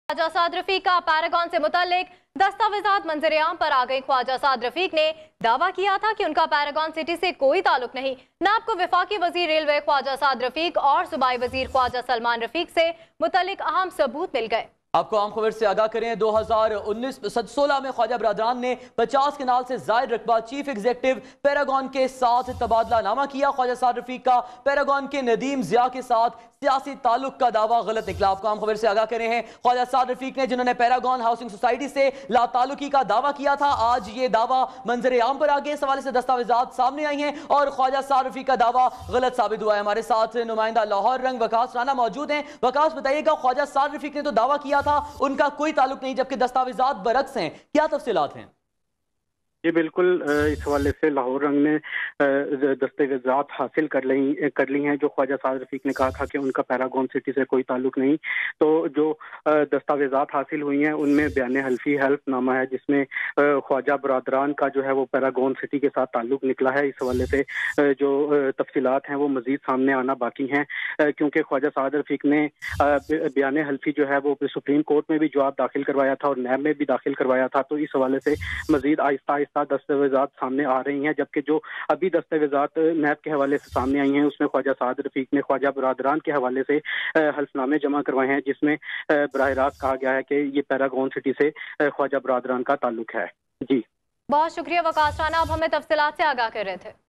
ख्वाजा साद रफीक का पैरागॉन से मुतल्लिक दस्तावेजात मंजर-ए-आम पर आ गई। ख्वाजा साद रफीक ने दावा किया था कि उनका पैरागॉन सिटी से कोई ताल्लुक नहीं। नाब को वफाकी वजीर रेलवे ख्वाजा साद रफीक और सूबाई वजीर ख्वाजा सलमान रफीक से मुतल्लिक अहम सबूत मिल गए। आपको आम खबर से आगाह करें, 2019-16 में ख्वाजा बरादरान ने 50 कनाल से जायद रकबा चीफ एग्जीक्यूटिव पैरागॉन के साथ तबादला नामा किया। ख्वाजा साद रफीक का पैरागॉन के नदीम जिया के साथ सियासी ताल्लुक का दावा गलत निकला। आपको आम खबर से आगाह करें हैं, ख्वाजा साद रफीक ने जिन्होंने पैरागॉन हाउसिंग सोसाइटी से लाताल्लुकी का दावा किया था, आज ये दावा मंजर-ए-आम पर आ गया। इस हवाले से दस्तावेजात सामने आई हैं और ख्वाजा साद रफीक का दावा गलत साबित हुआ है। हमारे साथ नुमाइंदा लाहौर रंग वकास राना मौजूद हैं। वकास, बताइएगा, ख्वाजा साद रफीक ने तो दावा किया था उनका कोई ताल्लुक नहीं, जबकि दस्तावेजात बरक्स हैं, क्या तफसीलात हैं? जी बिल्कुल, इस हवाले से लाहौर रंग ने दस्तावेजात हासिल कर ली हैं। जो ख्वाजा साद रफीक ने कहा था कि उनका पैरागॉन सिटी से कोई ताल्लुक नहीं, तो जो दस्तावेजात हासिल हुई हैं उनमें बयान हल्फी हल्फनामा है जिसमें ख्वाजा बरादरान का जो है वो पैरागॉन सिटी के साथ ताल्लुक निकला है। इस हवाले से जो तफसीलात हैं वो मजीद सामने आना बाकी हैं, क्योंकि ख्वाजा साद रफीक ने बयान हल्फी जो है वो सुप्रीम कोर्ट में भी जवाब दाखिल करवाया था और नैब में भी दाखिल करवाया था। तो इस हवाले से मजीद आहिस्ता दस्तावेजात सामने आ रही हैं, जबकि जो अभी दस्तावेजात नैब के हवाले से सामने आई हैं उसमें ख्वाजा साद रफीक ने ख्वाजा बरादरान के हवाले से हल्फनामे जमा करवाए हैं, जिसमें बराह रास्त कहा गया है कि ये पैरागॉन सिटी से ख्वाजा बरादरान का ताल्लुक है। जी बहुत शुक्रिया वकास राना, आप हमें तफसीलात से आगाह कर रहे थे।